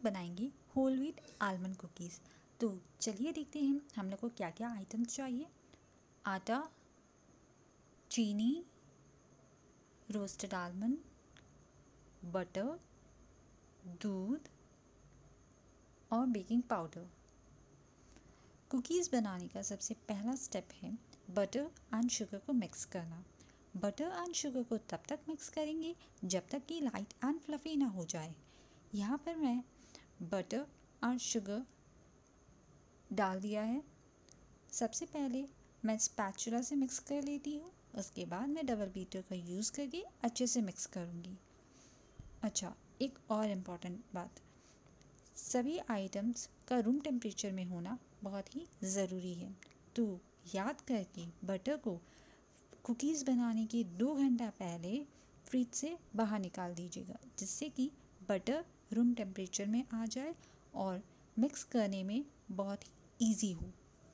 लोग बनाएंगे whole wheat almond cookies. तो चलिए देखते हैं हम लोग को क्या क्या आइटम्स चाहिए। आटा, चीनी, रोस्टेड आलमंड, बटर, दूध और बेकिंग पाउडर। कुकीज़ बनाने का सबसे पहला स्टेप है बटर एंड शुगर को मिक्स करना। बटर एंड शुगर को तब तक मिक्स करेंगे जब तक कि लाइट एंड फ्लफ़ी ना हो जाए। यहाँ पर मैं बटर और शुगर डाल दिया है। सबसे पहले मैं स्पैचुला से मिक्स कर लेती हूँ, उसके बाद मैं डबल बीटर का यूज़ करके अच्छे से मिक्स करूँगी। अच्छा, एक और इम्पॉर्टेंट बात, सभी आइटम्स का रूम टेम्परेचर में होना बहुत ही ज़रूरी है। तो याद करके बटर को कुकीज़ बनाने के 2 घंटा पहले फ्रिज से बाहर निकाल दीजिएगा, जिससे कि बटर रूम टेम्परेचर में आ जाए और मिक्स करने में बहुत ही ईजी हो।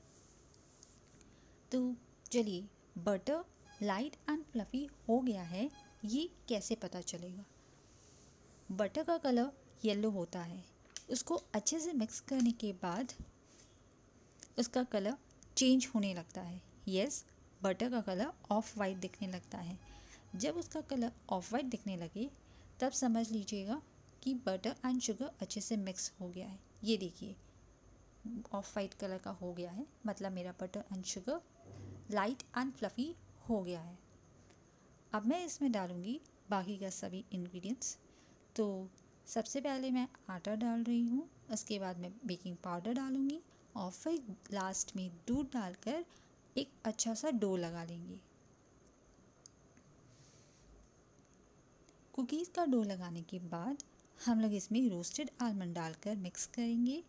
तो चलिए, बटर लाइट एंड फ्लफ़ी हो गया है, ये कैसे पता चलेगा? बटर का कलर येलो होता है, उसको अच्छे से मिक्स करने के बाद उसका कलर चेंज होने लगता है। यस, बटर का कलर ऑफ वाइट दिखने लगता है। जब उसका कलर ऑफ वाइट दिखने लगे तब समझ लीजिएगा कि बटर एंड शुगर अच्छे से मिक्स हो गया है। ये देखिए, ऑफ वाइट कलर का हो गया है, मतलब मेरा butter and sugar light and fluffy हो गया है। अब मैं इसमें डालूँगी बाकी का सभी इंग्रेडिएंट्स। तो सबसे पहले मैं आटा डाल रही हूँ, उसके बाद मैं बेकिंग पाउडर डालूँगी और फिर लास्ट में दूध डालकर एक अच्छा सा डो लगा लेंगे। कुकीज़ का डो लगाने के बाद हम लोग इसमें रोस्टेड आलमंड डालकर मिक्स करेंगे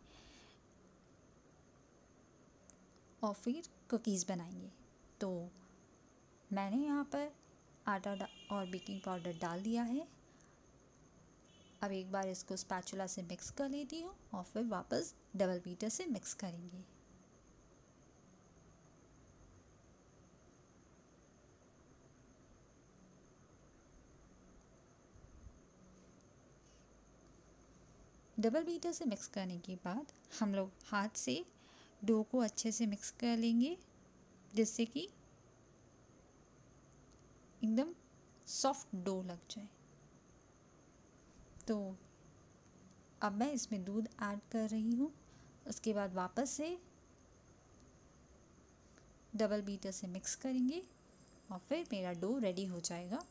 और फिर कुकीज़ बनाएंगे। तो मैंने यहाँ पर आटा और बेकिंग पाउडर डाल दिया है। अब एक बार इसको स्पैचुला से मिक्स कर लेती हूँ और फिर वापस डबल बीटर से मिक्स करेंगे। डबल बीटर से मिक्स करने के बाद हम लोग हाथ से डो को अच्छे से मिक्स कर लेंगे, जिससे कि एकदम सॉफ्ट डो लग जाए। तो अब मैं इसमें दूध ऐड कर रही हूँ, उसके बाद वापस से डबल बीटर से मिक्स करेंगे और फिर मेरा डो रेडी हो जाएगा।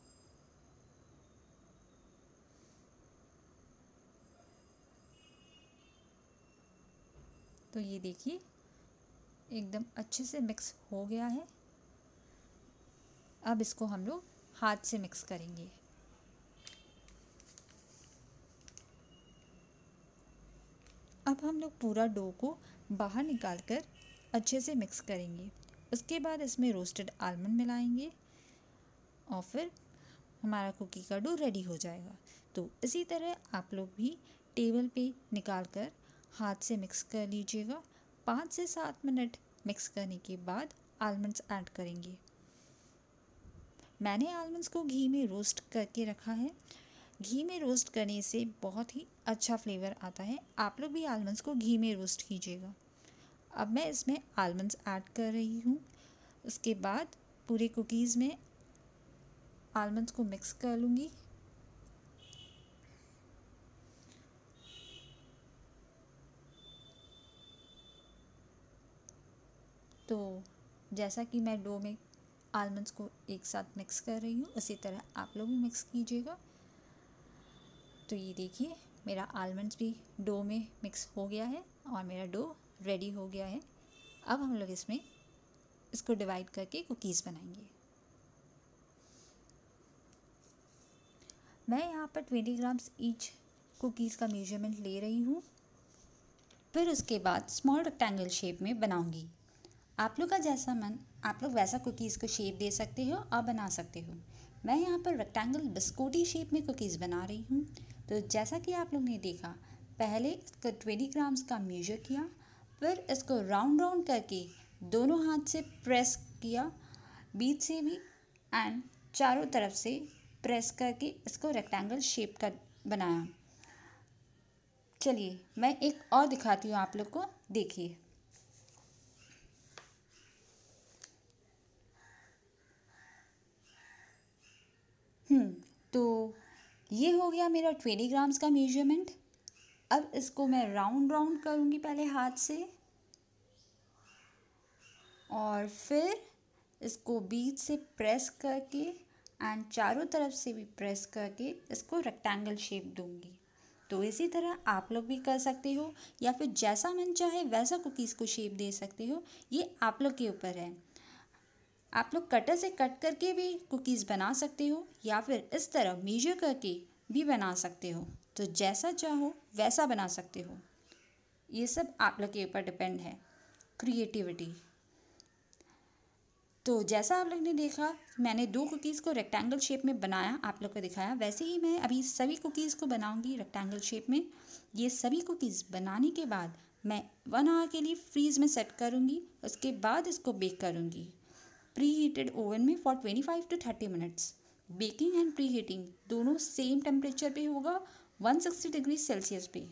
तो ये देखिए, एकदम अच्छे से मिक्स हो गया है। अब इसको हम लोग हाथ से मिक्स करेंगे। अब हम लोग पूरा डो को बाहर निकाल कर अच्छे से मिक्स करेंगे। उसके बाद इसमें रोस्टेड आलमंड मिलाएंगे और फिर हमारा कुकी का डो रेडी हो जाएगा। तो इसी तरह आप लोग भी टेबल पे निकाल कर हाथ से मिक्स कर लीजिएगा। 5 से 7 मिनट मिक्स करने के बाद आलमंड्स ऐड करेंगे। मैंने आलमंड्स को घी में रोस्ट करके रखा है। घी में रोस्ट करने से बहुत ही अच्छा फ्लेवर आता है। आप लोग भी आलमंड्स को घी में रोस्ट कीजिएगा। अब मैं इसमें आलमंड्स ऐड कर रही हूँ। उसके बाद पूरे कुकीज़ में आलमंड्स को मिक्स कर लूँगी। तो जैसा कि मैं डो में आलमंड्स को एक साथ मिक्स कर रही हूँ, उसी तरह आप लोग भी मिक्स कीजिएगा। तो ये देखिए, मेरा आलमंड्स भी डो में मिक्स हो गया है और मेरा डो रेडी हो गया है। अब हम लोग इसको डिवाइड करके कुकीज़ बनाएंगे। मैं यहाँ पर 20 ग्राम्स ईच कुकीज़ का मेजरमेंट ले रही हूँ। फिर उसके बाद स्मॉल रेक्टेंगल शेप में बनाऊंगी। आप लोग का जैसा मन, आप लोग वैसा कुकीज़ को शेप दे सकते हो और बना सकते हो। मैं यहाँ पर रेक्टेंगल बिस्कुटी शेप में कुकीज़ बना रही हूँ। तो जैसा कि आप लोग ने देखा, पहले इसको 20 ग्राम्स का मेजर किया, फिर इसको राउंड राउंड करके दोनों हाथ से प्रेस किया, बीच से भी एंड चारों तरफ से प्रेस करके इसको रेक्टेंगल शेप का बनाया। चलिए मैं एक और दिखाती हूँ आप लोग को, देखिए। तो ये हो गया मेरा 20 ग्राम्स का मेजरमेंट। अब इसको मैं राउंड राउंड करूँगी पहले हाथ से, और फिर इसको बीच से प्रेस करके एंड चारों तरफ से भी प्रेस करके इसको रेक्टेंगल शेप दूंगी। तो इसी तरह आप लोग भी कर सकते हो, या फिर जैसा मन चाहे वैसा कुकीज़ को शेप दे सकते हो, ये आप लोग के ऊपर है। आप लोग कटर से कट करके भी कुकीज़ बना सकते हो, या फिर इस तरह मेजर करके भी बना सकते हो। तो जैसा चाहो वैसा बना सकते हो, ये सब आप लोग के ऊपर डिपेंड है, क्रिएटिविटी। तो जैसा आप लोग ने देखा, मैंने 2 कुकीज़ को रेक्टेंगल शेप में बनाया, आप लोग को दिखाया, वैसे ही मैं अभी सभी कुकीज़ को बनाऊंगी रेक्टेंगल शेप में। ये सभी कुकीज़ बनाने के बाद मैं 1 आवर के लिए फ्रीज़ में सेट करूंगी, उसके बाद इसको बेक करूंगी प्री हीटेड ओवन में for 25 to 30 minutes. Baking and preheating दोनों सेम टेम्परेचर पे होगा, 160 डिग्री सेल्सियस पे।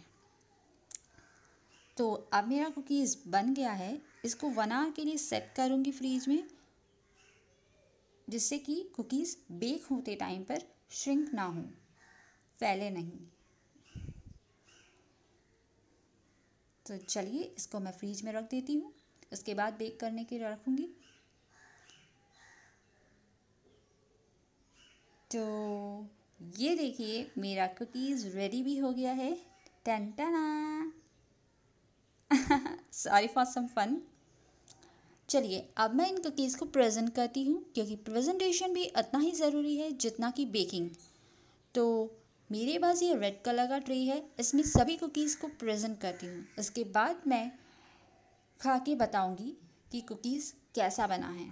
तो अब मेरा कुकीज़ बन गया है, इसको 1 आवर के लिए सेट करूंगी फ्रीज में, जिससे कि कुकीज़ बेक होते टाइम पर श्रिंक ना हो, फैले नहीं। तो चलिए इसको मैं फ्रीज में रख देती हूँ, उसके बाद बेक करने के लिए रखूँगी। तो ये देखिए मेरा कुकीज़ रेडी भी हो गया है। टन टना सॉरी फॉर सम फन। चलिए अब मैं इन कुकीज़ को प्रेजेंट करती हूँ, क्योंकि प्रेजेंटेशन भी उतना ही ज़रूरी है जितना कि बेकिंग। तो मेरे पास ये रेड कलर का ट्रे है, इसमें सभी कुकीज़ को प्रेजेंट करती हूँ। उसके बाद मैं खा के बताऊँगी कि कुकीज़ कैसा बना है।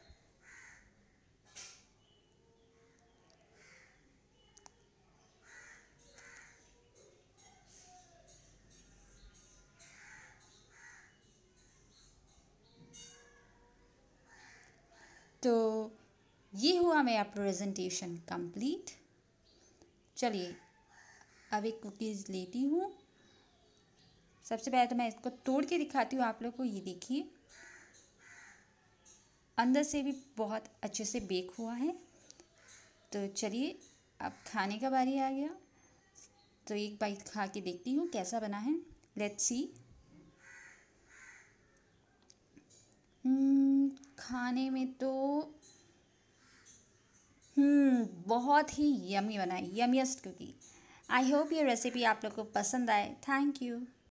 तो ये हुआ मेरा प्रेजेंटेशन कंप्लीट। चलिए अब एक कुकीज़ लेती हूँ। सबसे पहले तो मैं इसको तोड़ के दिखाती हूँ आप लोग को, ये देखिए अंदर से भी बहुत अच्छे से बेक हुआ है। तो चलिए अब खाने का बारी आ गया, तो एक बाइट खा के देखती हूँ कैसा बना है। Let's see. खाने में तो बहुत ही यमी बना है, यमीएस्ट कुकी। आई होप ये रेसिपी आप लोग को पसंद आए। Thank you.